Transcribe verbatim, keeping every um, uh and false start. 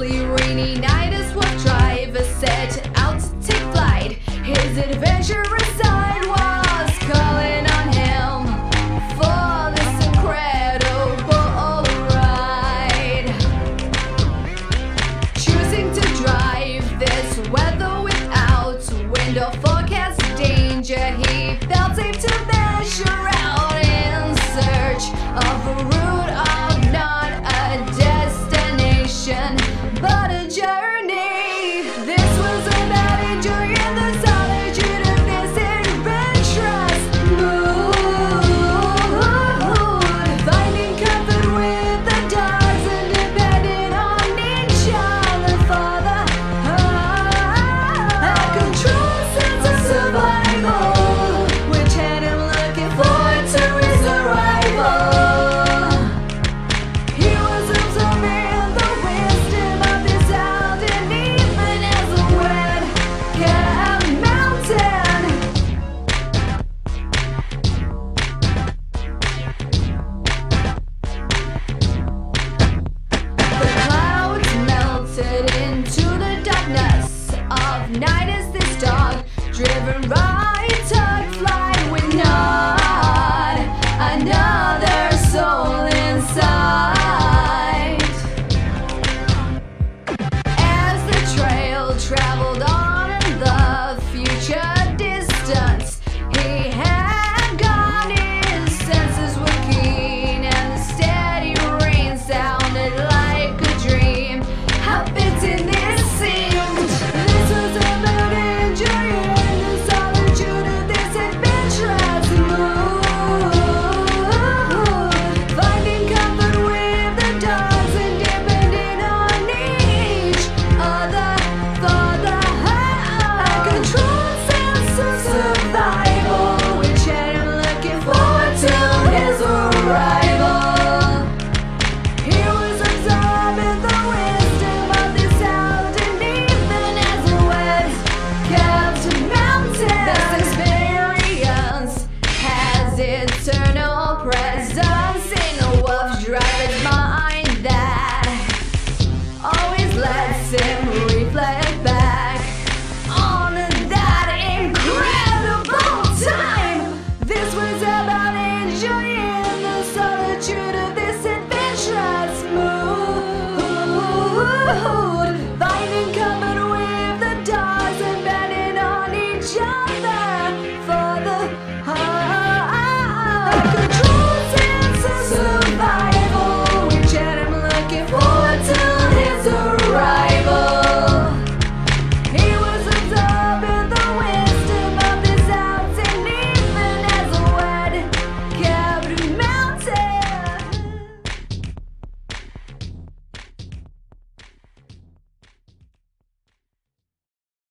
chilly, rainy night as Wolf Driver set out to take flight. His adventurous side was calling on him for this incredible ride. Choosing to drive this weather without wind or forecast danger, he felt safe to venture out in search of a route of not a destination, but a journey. This was about enjoying the solitude of this adventurous mood, finding comfort with the dogs and depending on each other for the a controlled sense of survival, which had him looking forward to his arrival. He was observing the wisdom of this out, and even as a wet-capped mountain, the clouds melted into the darkness of night as this dog, driven right, tugged flight with not another soul in sight. As the trail traveled on in the future distance, he had gone, his senses were keen, and the steady rain sounded like a dream. How fitting this seemed! This was about enjoying the solitude of this adventurous mood, finding comfort with the dogs and depending on each other for the a controlled sense of survival, which had him looking forward to his arrival. He was absorbing the wisdom of this out, and even as a wet-capped mountain, this experience has eternal presence in a Wolf Driver's mind that always lets him reflect back on that incredible time. This was about enjoying the solitude of this adventurous mood, finding comfort with the dogs and betting on each other